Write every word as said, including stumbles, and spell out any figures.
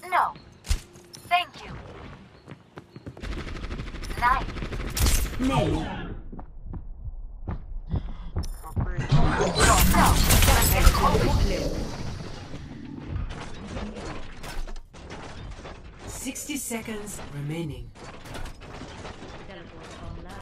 No. Thank you. Nice. Nay. No. Sixty seconds remaining.